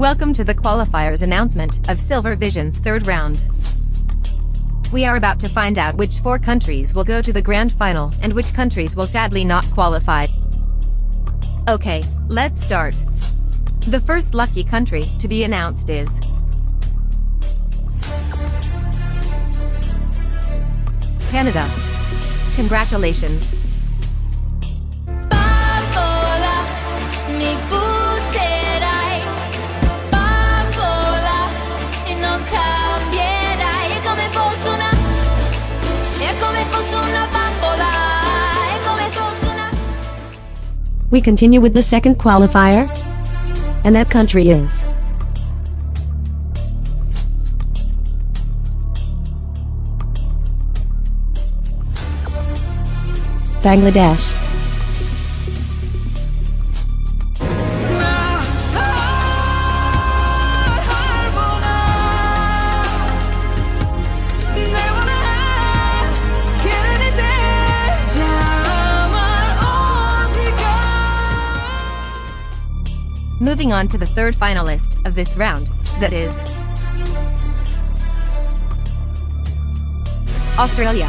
Welcome to the qualifiers announcement of Silver Vision's third round. We are about to find out which 4 countries will go to the grand final and which countries will sadly not qualify. Okay, let's start. The first lucky country to be announced is Canada. Congratulations. We continue with the second qualifier, and that country is Bangladesh. Moving on to the third finalist of this round, that is Australia.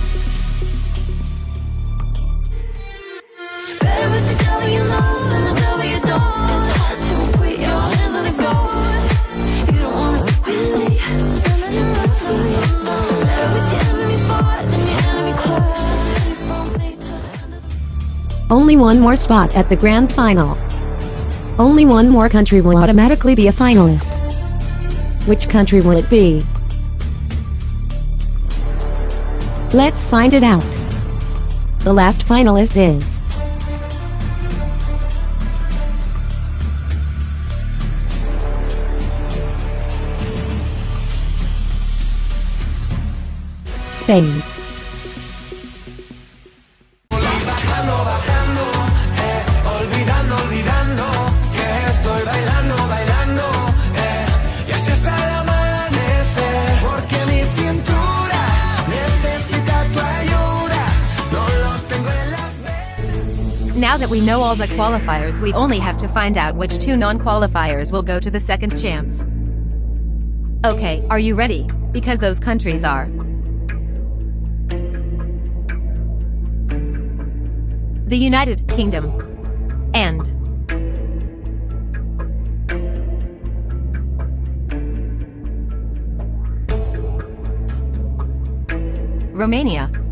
Only one more spot at the grand final. Only one more country will automatically be a finalist. Which country will it be? Let's find it out. The last finalist is Spain. Now that we know all the qualifiers, we only have to find out which 2 non-qualifiers will go to the second chance. Okay, are you ready? Because those countries are the United Kingdom and Romania.